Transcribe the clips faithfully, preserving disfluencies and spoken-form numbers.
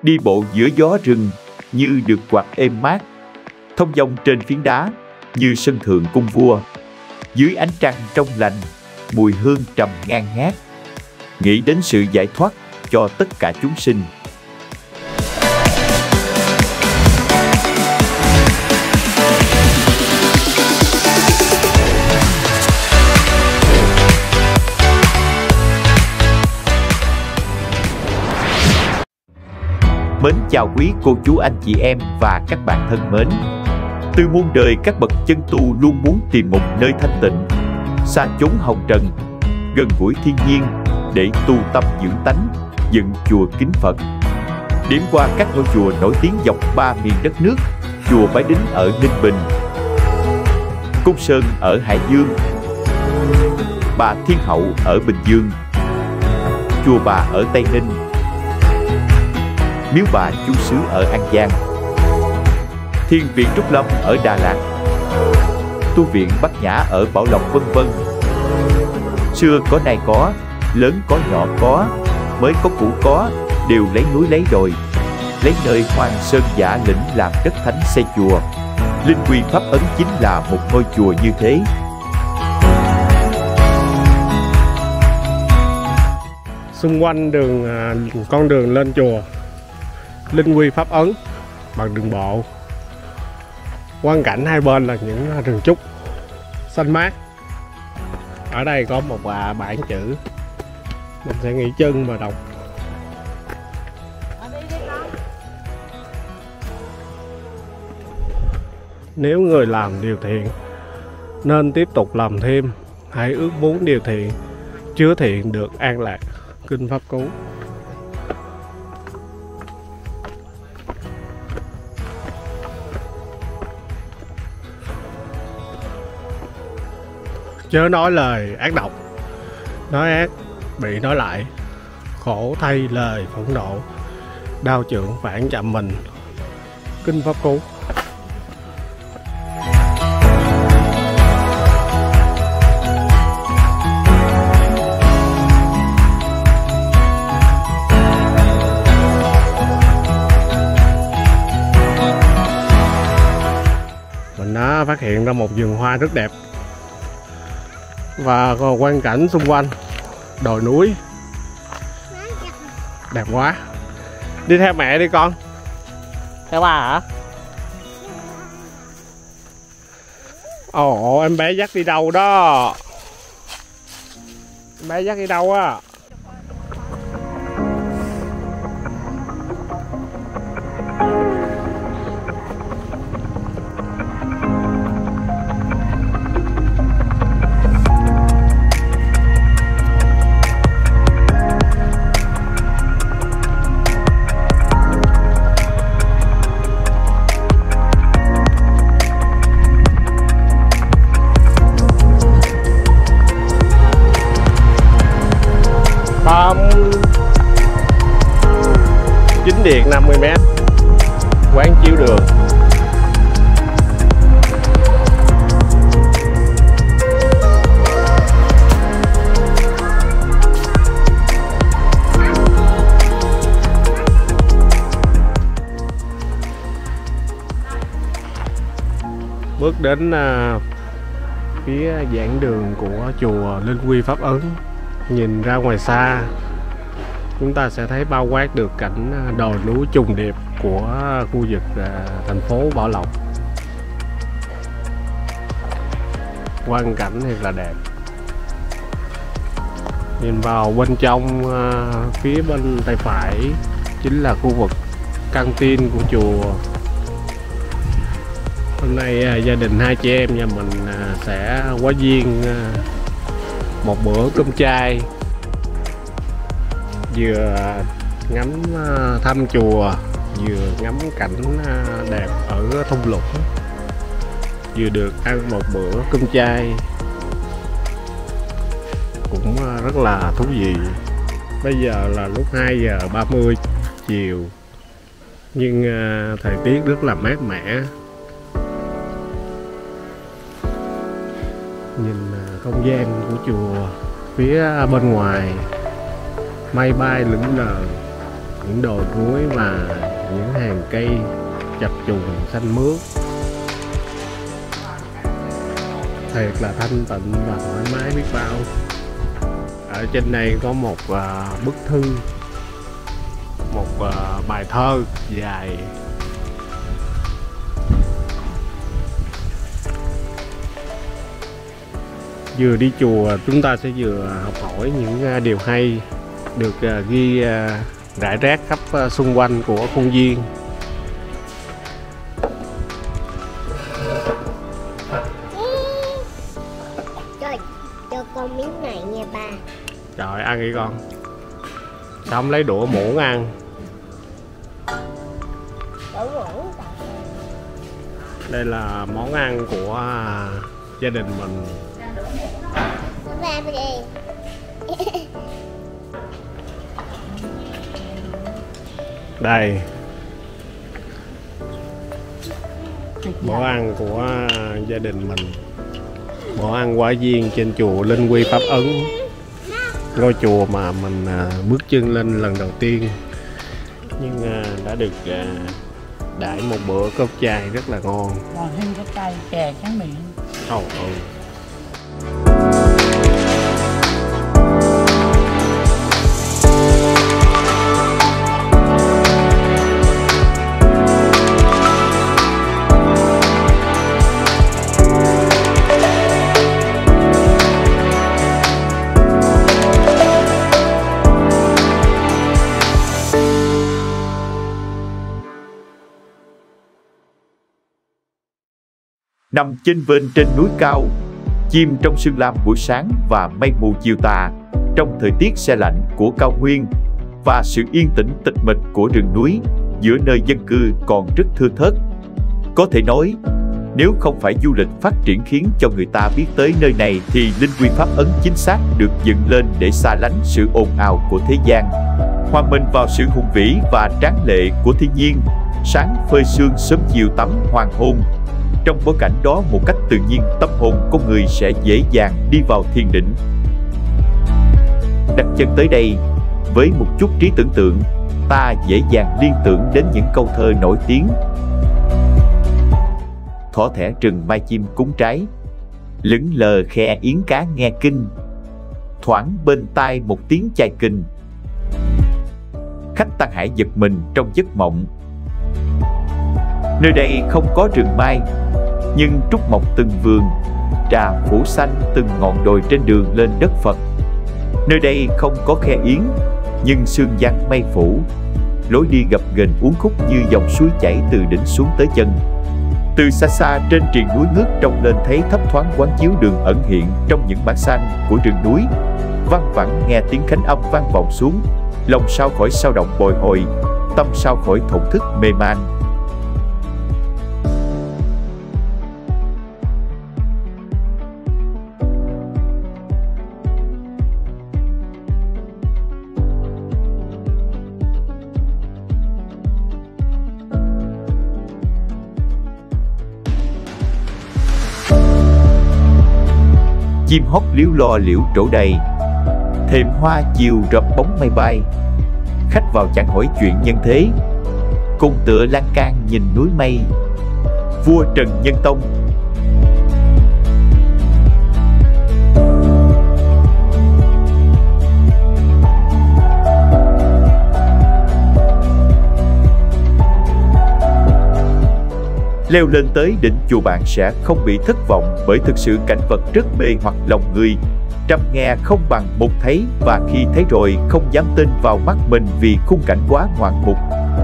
đi bộ giữa gió rừng như được quạt êm mát, thông dong trên phiến đá như sân thượng cung vua, dưới ánh trăng trong lành, mùi hương trầm ngang ngát, nghĩ đến sự giải thoát cho tất cả chúng sinh. Mến chào quý cô chú anh chị em và các bạn thân mến. Từ muôn đời các bậc chân tu luôn muốn tìm một nơi thanh tịnh, xa chốn hồng trần, gần gũi thiên nhiên để tu tâm dưỡng tánh, dựng chùa kính Phật. Điểm qua các ngôi chùa nổi tiếng dọc ba miền đất nước: chùa Bái Đính ở Ninh Bình, Côn Sơn ở Hải Dương, Bà Thiên Hậu ở Bình Dương, chùa Bà ở Tây Ninh, Miếu Bà Chúa Xứ ở An Giang, Thiền viện Trúc Lâm ở Đà Lạt, tu viện Bát Nhã ở Bảo Lộc, vân vân. Xưa có nay có, lớn có nhỏ có, mới có cũ có, đều lấy núi lấy đồi, lấy nơi hoang sơn giả lĩnh làm đất thánh xây chùa. Linh Quy Pháp Ấn chính là một ngôi chùa như thế. Xung quanh đường con đường lên chùa Linh Quy Pháp Ấn bằng đường bộ, quang cảnh hai bên là những rừng trúc xanh mát. Ở đây có một bảng chữ, mình sẽ nghỉ chân và đọc. Nếu người làm điều thiện nên tiếp tục làm thêm, hãy ước muốn điều thiện chứa thiện được an lạc. Kinh Pháp Cú. Chớ nói lời ác độc, nói ác bị nói lại, khổ thay lời phẫn nộ, đao chưởng phản chạm mình. Kinh Pháp Cú. Mình đã phát hiện ra một vườn hoa rất đẹp và còn quang cảnh xung quanh đồi núi đẹp quá. Đi theo mẹ đi con. Theo ba hả? Ồ, em bé dắt đi đâu đó? Em bé dắt đi đâu á? Chính điện năm mươi mét, quán chiếu đường. Bước đến uh, phía giảng đường của chùa Linh Quy Pháp Ấn, nhìn ra ngoài xa chúng ta sẽ thấy bao quát được cảnh đồi núi trùng điệp của khu vực thành phố Bảo Lộc. Quang cảnh thật là đẹp. Nhìn vào bên trong, phía bên tay phải chính là khu vực căng tin của chùa. Hôm nay gia đình hai chị em nhà mình sẽ quá duyên một bữa cơm chay, vừa ngắm thăm chùa, vừa ngắm cảnh đẹp ở thung lũng, vừa được ăn một bữa cơm chay cũng rất là thú vị. Bây giờ là lúc hai giờ ba mươi chiều, nhưng thời tiết rất là mát mẻ. Nhìn không gian của chùa phía bên ngoài, mây bay lững lờ, những đồi núi và những hàng cây chập trùng xanh mướt, thiệt là thanh tịnh và thoải mái biết bao. Ở trên đây có một uh, bức thư, một uh, bài thơ dài. Vừa đi chùa chúng ta sẽ vừa học hỏi những uh, điều hay được uh, ghi uh, rải rác khắp uh, xung quanh của khuôn viên. Trời, cho con miếng này nha ba. Trời, ăn đi con. Sao không lấy đũa muỗng ăn? Đổ muỗng. Đây là món ăn của uh, gia đình mình. Ba đi. Đây, món ăn của gia đình mình, món ăn quả viên trên chùa Linh Quy Pháp Ấn, ngôi chùa mà mình bước chân lên lần đầu tiên, nhưng đã được đãi một bữa cơm chay rất là ngon. Còn thêm cái cay chè tráng miệng. Ồ, oh, oh. Nằm chênh vênh trên núi cao, chim trong sương lam buổi sáng và mây mù chiều tà, trong thời tiết se lạnh của cao nguyên và sự yên tĩnh tịch mịch của rừng núi giữa nơi dân cư còn rất thưa thớt. Có thể nói, nếu không phải du lịch phát triển khiến cho người ta biết tới nơi này thì Linh Quy Pháp Ấn chính xác được dựng lên để xa lánh sự ồn ào của thế gian, hòa mình vào sự hùng vĩ và tráng lệ của thiên nhiên, sáng phơi sương sớm chiều tắm hoàng hôn. Trong bối cảnh đó một cách tự nhiên, tâm hồn con người sẽ dễ dàng đi vào thiền định. Đặt chân tới đây, với một chút trí tưởng tượng, ta dễ dàng liên tưởng đến những câu thơ nổi tiếng. Thỏ thẻ rừng mai chim cúng trái, lững lờ khe yến cá nghe kinh, thoảng bên tai một tiếng chai kinh. Khách Tăng Hải giật mình trong giấc mộng. Nơi đây không có rừng mai, nhưng trúc mọc từng vườn, trà phủ xanh từng ngọn đồi trên đường lên đất Phật. Nơi đây không có khe yến, nhưng sương giăng mây phủ, lối đi gập ghềnh uốn khúc như dòng suối chảy từ đỉnh xuống tới chân. Từ xa xa trên triền núi ngước trông lên thấy thấp thoáng quán chiếu đường ẩn hiện trong những mảng xanh của rừng núi. Văng vẳng nghe tiếng khánh âm vang vọng xuống, lòng sao khỏi sao động bồi hồi, tâm sao khỏi thổn thức mê man. Chim hót líu lo liễu trổ đầy, thềm hoa chiều rập bóng mây bay. Khách vào chẳng hỏi chuyện nhân thế, cùng tựa lan can nhìn núi mây. Vua Trần Nhân Tông. Leo lên tới đỉnh chùa bạn sẽ không bị thất vọng bởi thực sự cảnh vật rất mê hoặc lòng người. Trăm nghe không bằng một thấy, và khi thấy rồi không dám tin vào mắt mình vì khung cảnh quá ngoạn mục.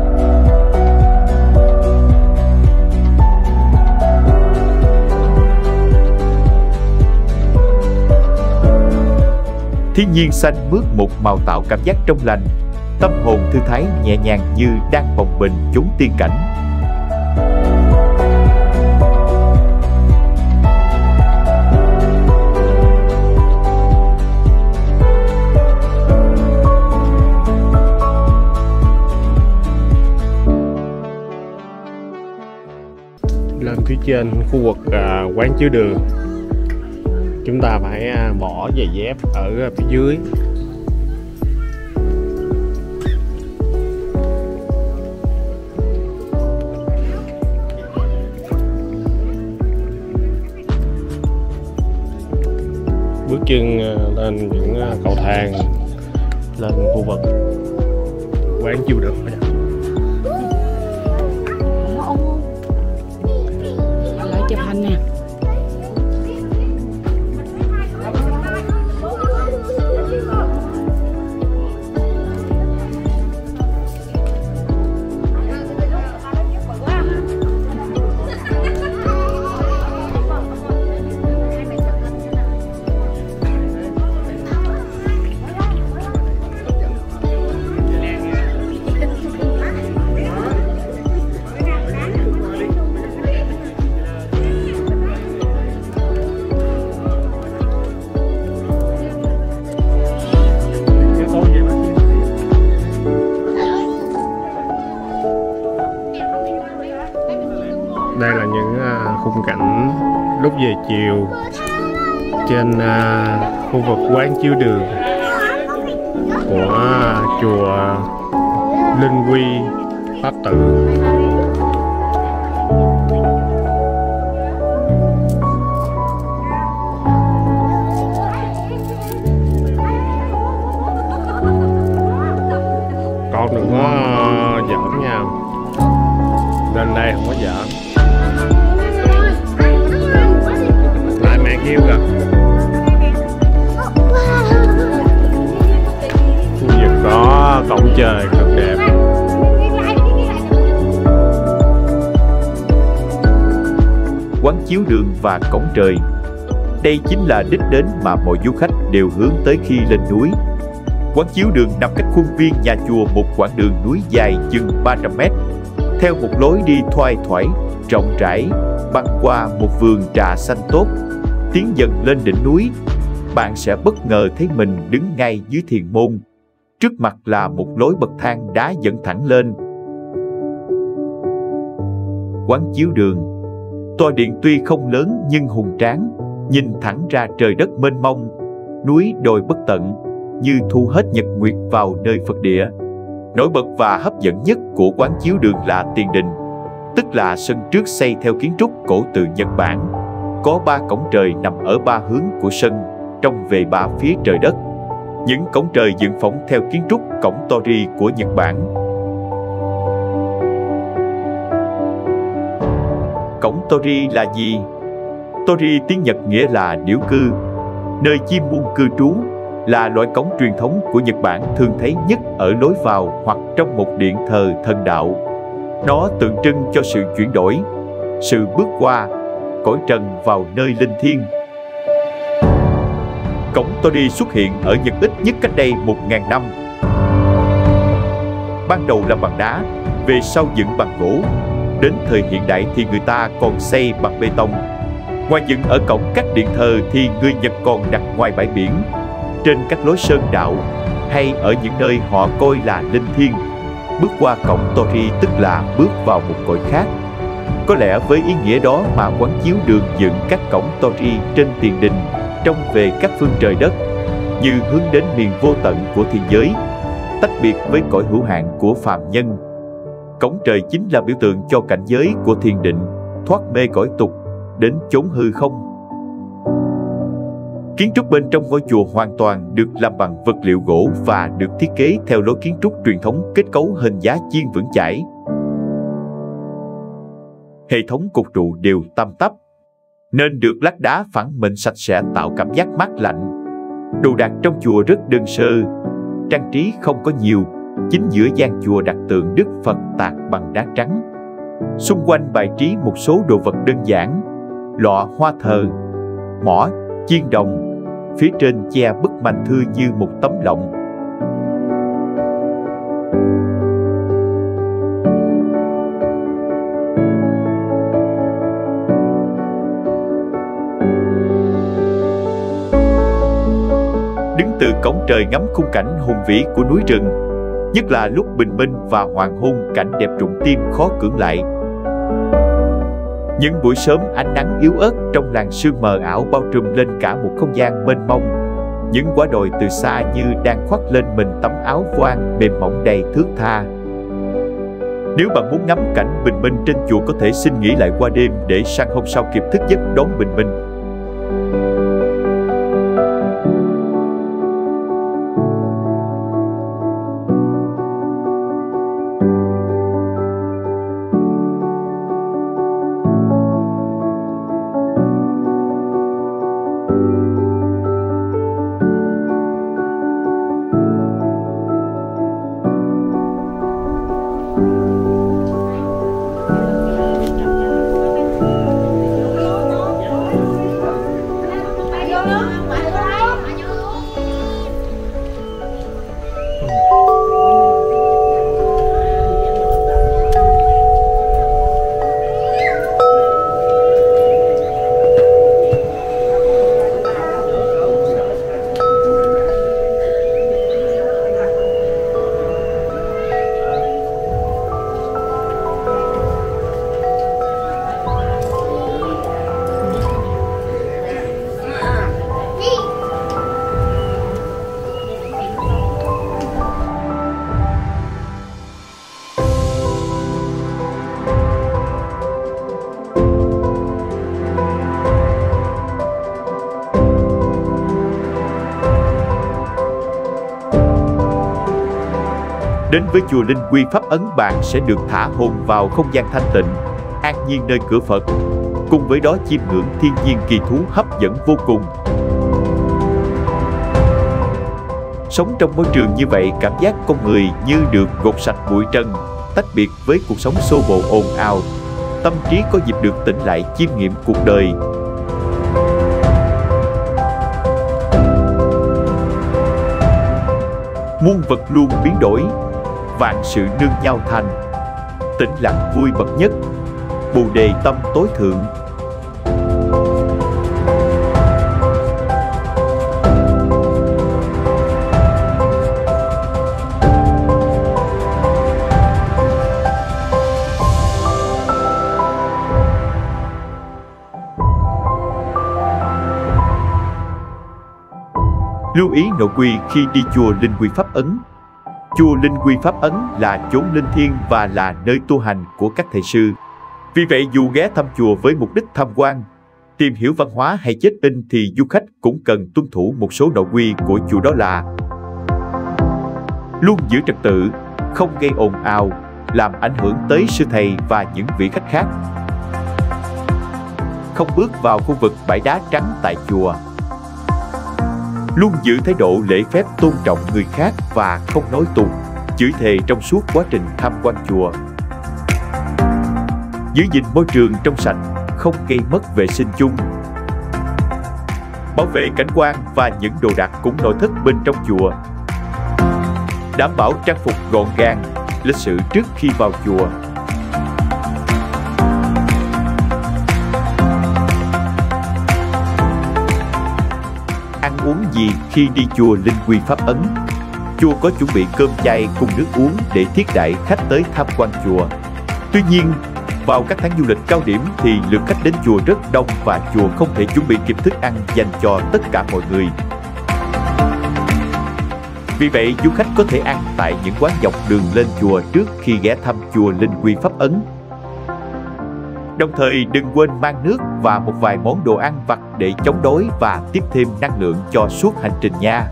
Thiên nhiên xanh mướt một màu tạo cảm giác trong lành, tâm hồn thư thái nhẹ nhàng như đang bồng bềnh chốn tiên cảnh. Lên phía trên khu vực uh, quán chiếu đường, chúng ta phải uh, bỏ giày dép ở phía dưới. bước chân lên những cầu thang lên khu vực quán chiêu đường. Lại chụp hình nè. Đây là những khung cảnh lúc về chiều trên khu vực quán chiếu đường của chùa Linh Quy Pháp Tự. Con đừng có giỡn nha, lên đây không có giỡn. Lại mẹ kêu kìa. Khu vực có cổng trời thật đẹp. Quán chiếu đường và cổng trời, đây chính là đích đến mà mọi du khách đều hướng tới khi lên núi. Quán chiếu đường nằm cách khuôn viên nhà chùa một quãng đường núi dài chừng ba trăm mét, theo một lối đi thoai thoải, rộng rãi, băng qua một vườn trà xanh tốt. Tiến dần lên đỉnh núi, bạn sẽ bất ngờ thấy mình đứng ngay dưới thiền môn. Trước mặt là một lối bậc thang đá dẫn thẳng lên. Quán chiếu đường, tòa điện tuy không lớn nhưng hùng tráng, nhìn thẳng ra trời đất mênh mông, núi đồi bất tận, như thu hết nhật nguyệt vào nơi Phật địa. Nổi bật và hấp dẫn nhất của quán chiếu đường là tiền đình, tức là sân trước xây theo kiến trúc cổ từ Nhật Bản. Có ba cổng trời nằm ở ba hướng của sân, trông về ba phía trời đất. Những cổng trời dựng phỏng theo kiến trúc cổng Torii của Nhật Bản. Cổng Torii là gì? Torii tiếng Nhật nghĩa là điểu cư, nơi chim muôn cư trú, là loại cổng truyền thống của Nhật Bản thường thấy nhất ở lối vào hoặc trong một điện thờ thần đạo. Nó tượng trưng cho sự chuyển đổi, sự bước qua cõi trần vào nơi linh thiêng. Cổng Torii xuất hiện ở Nhật ít nhất cách đây một nghìn năm. Ban đầu làm bằng đá, về sau dựng bằng gỗ. Đến thời hiện đại thì người ta còn xây bằng bê tông. Ngoài dựng ở cổng các điện thờ thì người Nhật còn đặt ngoài bãi biển, trên các lối sơn đạo, hay ở những nơi họ coi là linh thiêng. Bước qua cổng Torii tức là bước vào một cõi khác. Có lẽ với ý nghĩa đó mà quán chiếu đường dựng các cổng Torii trên tiền đình, trông về các phương trời đất, như hướng đến miền vô tận của thiên giới, tách biệt với cõi hữu hạn của phàm nhân. Cổng trời chính là biểu tượng cho cảnh giới của thiền định, thoát mê cõi tục, đến chốn hư không. Kiến trúc bên trong ngôi chùa hoàn toàn được làm bằng vật liệu gỗ và được thiết kế theo lối kiến trúc truyền thống, kết cấu hình giá chiên vững chãi. Hệ thống cột trụ đều tăm tắp, nên được lát đá phẳng mịn sạch sẽ tạo cảm giác mát lạnh. Đồ đạc trong chùa rất đơn sơ, trang trí không có nhiều. Chính giữa gian chùa đặt tượng Đức Phật tạc bằng đá trắng. Xung quanh bày trí một số đồ vật đơn giản, lọ hoa thờ, mõ, chiên đồng. Phía trên che bức manh thư như một tấm lọng. Đứng từ cổng trời ngắm khung cảnh hùng vĩ của núi rừng, nhất là lúc bình minh và hoàng hôn, cảnh đẹp rụng tim khó cưỡng lại. Những buổi sớm ánh nắng yếu ớt trong làn sương mờ ảo bao trùm lên cả một không gian mênh mông. Những quả đồi từ xa như đang khoác lên mình tấm áo voan mềm mỏng đầy thướt tha. Nếu bạn muốn ngắm cảnh bình minh trên chùa, có thể xin nghỉ lại qua đêm để sang hôm sau kịp thức giấc đón bình minh. Đến với chùa Linh Quy Pháp Ấn, bạn sẽ được thả hồn vào không gian thanh tịnh, an nhiên nơi cửa Phật. Cùng với đó chiêm ngưỡng thiên nhiên kỳ thú hấp dẫn vô cùng. Sống trong môi trường như vậy, cảm giác con người như được gột sạch bụi trần, tách biệt với cuộc sống xô bồ ồn ào. Tâm trí có dịp được tĩnh lại chiêm nghiệm cuộc đời. Muôn vật luôn biến đổi, vạn sự nương nhau thành. Tĩnh lặng vui bậc nhất, bồ đề tâm tối thượng. Lưu ý nội quy khi đi chùa Linh Quy Pháp Ấn. Chùa Linh Quy Pháp Ấn là chốn linh thiêng và là nơi tu hành của các thầy sư. Vì vậy dù ghé thăm chùa với mục đích tham quan, tìm hiểu văn hóa hay check-in thì du khách cũng cần tuân thủ một số nội quy của chùa, đó là luôn giữ trật tự, không gây ồn ào, làm ảnh hưởng tới sư thầy và những vị khách khác. Không bước vào khu vực bãi đá trắng tại chùa. Luôn giữ thái độ lễ phép, tôn trọng người khác và không nói tục, chửi thề trong suốt quá trình tham quan chùa. Giữ gìn môi trường trong sạch, không gây mất vệ sinh chung. Bảo vệ cảnh quan và những đồ đạc cũng nội thất bên trong chùa. Đảm bảo trang phục gọn gàng, lịch sự trước khi vào chùa. Ăn uống gì khi đi chùa Linh Quy Pháp Ấn? Chùa có chuẩn bị cơm chay cùng nước uống để thiết đãi khách tới tham quan chùa. Tuy nhiên, vào các tháng du lịch cao điểm thì lượng khách đến chùa rất đông và chùa không thể chuẩn bị kịp thức ăn dành cho tất cả mọi người. Vì vậy, du khách có thể ăn tại những quán dọc đường lên chùa trước khi ghé thăm chùa Linh Quy Pháp Ấn. Đồng thời đừng quên mang nước và một vài món đồ ăn vặt để chống đói và tiếp thêm năng lượng cho suốt hành trình nha.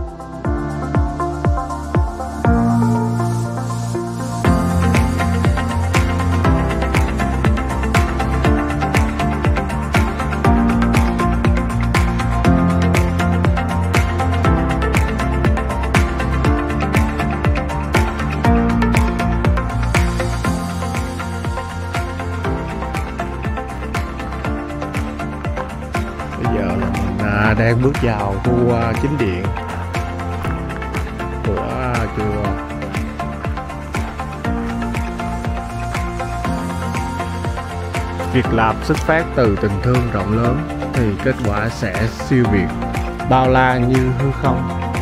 Bây giờ là mình à, đang bước vào khu à, chính điện của à, chùa. Việc làm xuất phát từ tình thương rộng lớn thì kết quả sẽ siêu việt, bao la như hư không.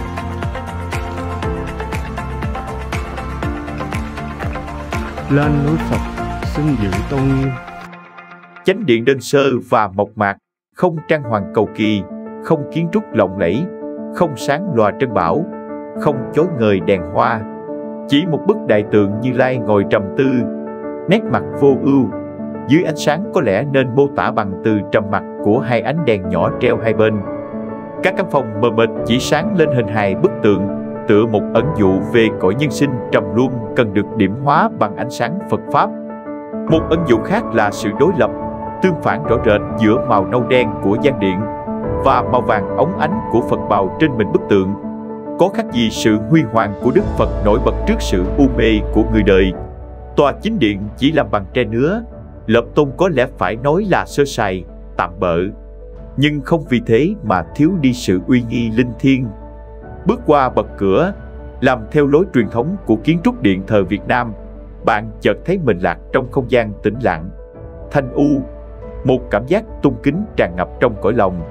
Lên núi Phật xin giữ tôn nghiêm. Chánh điện đơn sơ và mộc mạc, không trang hoàng cầu kỳ, không kiến trúc lộng lẫy, không sáng lòa trân bảo, không chói ngời đèn hoa. Chỉ một bức đại tượng Như Lai ngồi trầm tư, nét mặt vô ưu. Dưới ánh sáng có lẽ nên mô tả bằng từ trầm mặc của hai ánh đèn nhỏ treo hai bên. Các căn phòng mờ mịt chỉ sáng lên hình hài bức tượng, tựa một ẩn dụ về cõi nhân sinh trầm luân cần được điểm hóa bằng ánh sáng Phật Pháp. Một ẩn dụ khác là sự đối lập, tương phản rõ rệt giữa màu nâu đen của gian điện và màu vàng óng ánh của Phật bào trên mình bức tượng. Có khác gì sự huy hoàng của Đức Phật nổi bật trước sự u mê của người đời. Tòa chính điện chỉ làm bằng tre nứa, Lập Tôn có lẽ phải nói là sơ sài, tạm bợ, nhưng không vì thế mà thiếu đi sự uy nghi linh thiêng. Bước qua bậc cửa, làm theo lối truyền thống của kiến trúc điện thờ Việt Nam, bạn chợt thấy mình lạc trong không gian tĩnh lặng, thanh u, một cảm giác tung kính tràn ngập trong cõi lòng.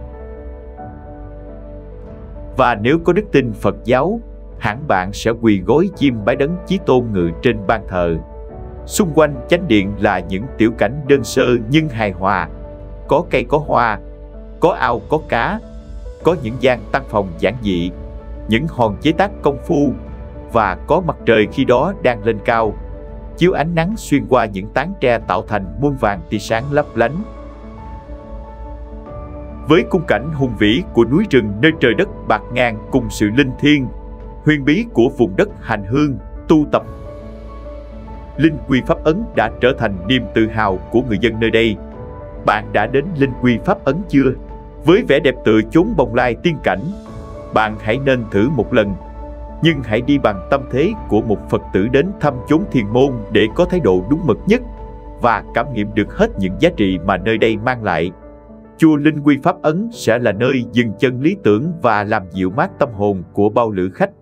Và nếu có đức tin Phật giáo, hẳn bạn sẽ quỳ gối chiêm bái đấng Chí Tôn ngự trên ban thờ. Xung quanh chánh điện là những tiểu cảnh đơn sơ nhưng hài hòa, có cây có hoa, có ao có cá, có những gian tăng phòng giản dị, những hòn chế tác công phu, và có mặt trời khi đó đang lên cao, chiếu ánh nắng xuyên qua những tán tre tạo thành muôn vàng tia sáng lấp lánh. Với khung cảnh hùng vĩ của núi rừng nơi trời đất bạt ngàn cùng sự linh thiêng, huyền bí của vùng đất hành hương, tu tập. Linh Quy Pháp Ấn đã trở thành niềm tự hào của người dân nơi đây. Bạn đã đến Linh Quy Pháp Ấn chưa? Với vẻ đẹp tựa chốn bồng lai tiên cảnh, bạn hãy nên thử một lần. Nhưng hãy đi bằng tâm thế của một Phật tử đến thăm chốn thiền môn để có thái độ đúng mực nhất và cảm nghiệm được hết những giá trị mà nơi đây mang lại. Chùa Linh Quy Pháp Ấn sẽ là nơi dừng chân lý tưởng và làm dịu mát tâm hồn của bao lữ khách.